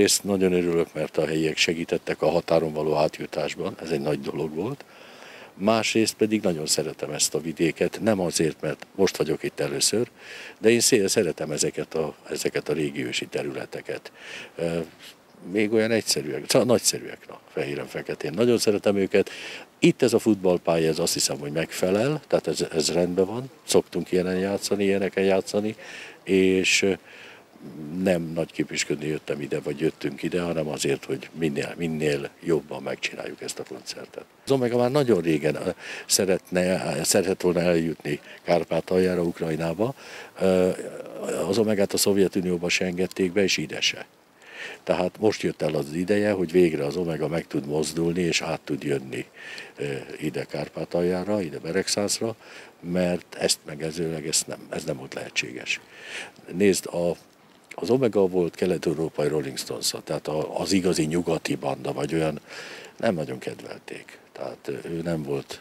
Egyrészt nagyon örülök, mert a helyiek segítettek a határon való átjutásban, ez egy nagy dolog volt. Másrészt pedig nagyon szeretem ezt a vidéket, nem azért, mert most vagyok itt először, de én szeretem ezeket a régi ősi területeket. Még olyan egyszerűek, szóval nagyszerűek, fehéren-feketén. Nagyon szeretem őket. Itt ez a futballpálya, ez azt hiszem, hogy megfelel, tehát ez rendben van. Szoktunk ilyeneken játszani, és nem nagy képüsködni jöttünk ide, hanem azért, hogy minél jobban megcsináljuk ezt a koncertet. Az Omega már nagyon régen szeretett volna eljutni Kárpátaljára, Ukrajnába. Az Omegát a Szovjetunióban se engedték be, és ide se. Tehát most jött el az ideje, hogy végre az Omega meg tud mozdulni, és át tud jönni ide Kárpátaljára, ide Beregszászra, mert ezt megezőleg ez nem volt lehetséges. Nézd, az Omega volt kelet-európai Rolling Stones, tehát az igazi nyugati banda, vagy olyan, nem nagyon kedvelték. Tehát ő nem volt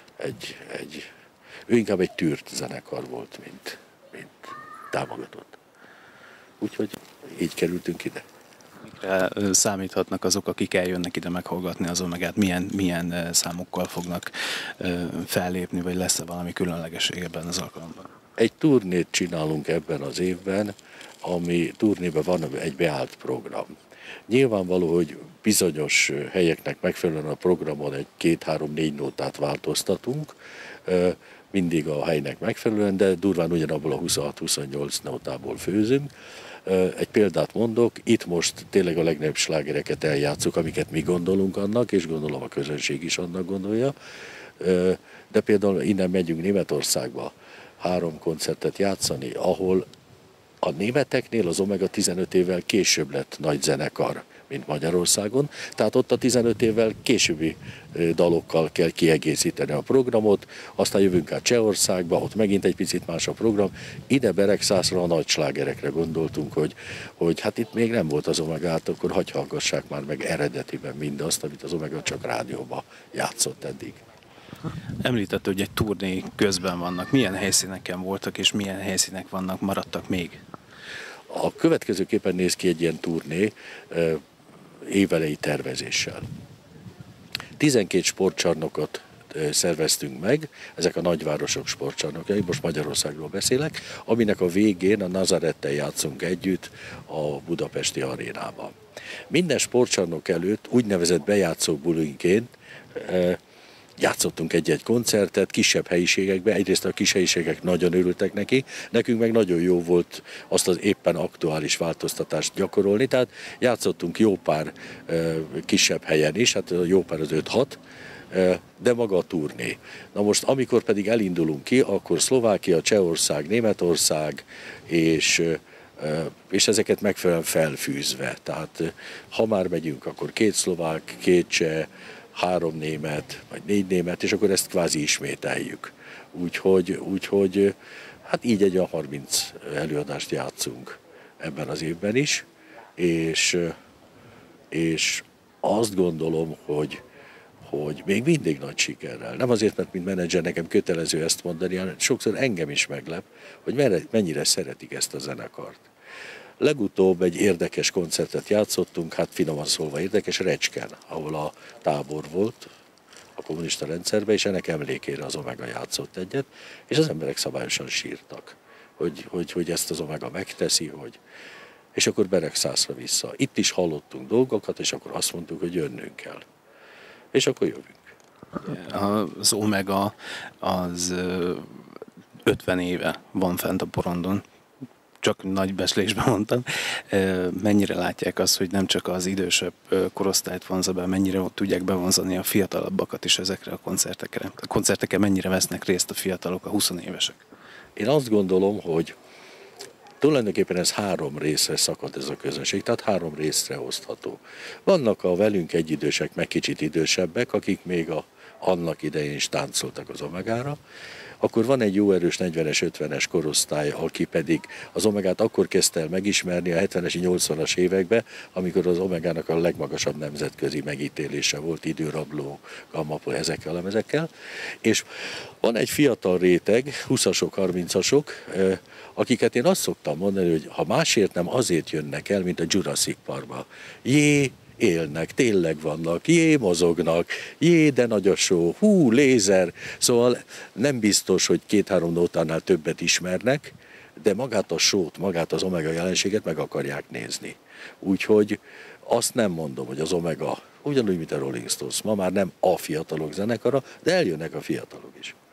ő inkább egy tűrt zenekar volt, mint támogatott. Úgyhogy így kerültünk ide. Mikre számíthatnak azok, akik eljönnek ide meghallgatni az Omegát? Milyen számokkal fognak fellépni, vagy lesz-e valami különlegesség ebben az alkalomban? Egy turnét csinálunk ebben az évben, ami turnéban van egy beállt program. Nyilvánvaló, hogy bizonyos helyeknek megfelelően a programon egy 2-3-4 nótát változtatunk, mindig a helynek megfelelően, de durván ugyanabból a 26-28 nótából főzünk. Egy példát mondok, itt most tényleg a legnagyobb slágereket eljátszuk, amiket mi gondolunk annak, és gondolom a közönség is annak gondolja, de például innen megyünk Németországba 3 koncertet játszani, ahol a németeknél az Omega 15 évvel később lett nagy zenekar, mint Magyarországon, tehát ott a 15 évvel későbbi dalokkal kell kiegészíteni a programot, aztán jövünk át Csehországba, ott megint egy picit más a program. Ide Beregszászra a nagy slágerekre gondoltunk, hogy hát itt még nem volt az Omega, hát akkor hagyj hallgassák már meg eredetiben mindazt, amit az Omega csak rádióba játszott eddig. Említett, hogy egy turné közben vannak. Milyen helyszíneken voltak, és milyen helyszínek maradtak még? A következőképpen néz ki egy ilyen turné évelei tervezéssel. 12 sportcsarnokot szerveztünk meg, ezek a nagyvárosok sportcsarnokjai, most Magyarországról beszélek, aminek a végén a Nazarettel játszunk együtt a budapesti arénában. Minden sportcsarnok előtt úgynevezett bejátszó bulinként játszottunk egy-egy koncertet kisebb helyiségekben, egyrészt a kis helyiségek nagyon örültek neki, nekünk meg nagyon jó volt azt az éppen aktuális változtatást gyakorolni, tehát játszottunk jó pár kisebb helyen is, hát jó pár az 5-6, de maga a turné. Na most, amikor pedig elindulunk ki, akkor Szlovákia, Csehország, Németország, és ezeket megfelelően felfűzve. Tehát ha már megyünk, akkor 2 szlovák, 2 cseh, 3 német, vagy 4 német, és akkor ezt kvázi ismételjük. Úgyhogy hát így egy 30 előadást játszunk ebben az évben is, és azt gondolom, hogy még mindig nagy sikerrel. Nem azért, mert mint menedzser nekem kötelező ezt mondani, hanem sokszor engem is meglep, hogy mennyire szeretik ezt a zenekart. Legutóbb egy érdekes koncertet játszottunk, hát finoman szólva érdekes, Recsken, ahol a tábor volt a kommunista rendszerben, és ennek emlékére az Omega játszott egyet, és az emberek szabályosan sírtak, hogy ezt az Omega megteszi, és akkor Beregszászra vissza. Itt is hallottunk dolgokat, és akkor azt mondtuk, hogy jönnünk kell. És akkor jövünk. Az Omega az 50 éve van fent a porondon. Csak nagy becslésben mondtam. Mennyire látják azt, hogy nem csak az idősebb korosztályt vonza be, mennyire tudják bevonzani a fiatalabbakat is ezekre a koncertekre? A koncerteken mennyire vesznek részt a fiatalok, a 20 évesek? Én azt gondolom, hogy tulajdonképpen ez 3 részre szakad ez a közönség, tehát 3 részre osztható. Vannak a velünk egyidősek, meg kicsit idősebbek, akik még annak idején is táncoltak az Omegára. akkor van egy jó erős 40-es, 50-es korosztály, aki pedig az Omegát akkor kezdte el megismerni a 70-es, 80-as években, amikor az Omegának a legmagasabb nemzetközi megítélése volt, Időrabló, Gammapol, ezekkel a lemezekkel. És van egy fiatal réteg, 20-asok, 30-asok, akiket én azt szoktam mondani, hogy ha másért nem azért jönnek el, mint a Jurassic Parkba. Élnek, tényleg vannak, mozognak, de nagy a show, lézer. Szóval nem biztos, hogy 2-3 nótánál többet ismernek, de magát a show-t, magát az Omega jelenséget meg akarják nézni. Úgyhogy azt nem mondom, hogy az Omega, ugyanúgy, mint a Rolling Stones, ma már nem a fiatalok zenekara, de eljönnek a fiatalok is.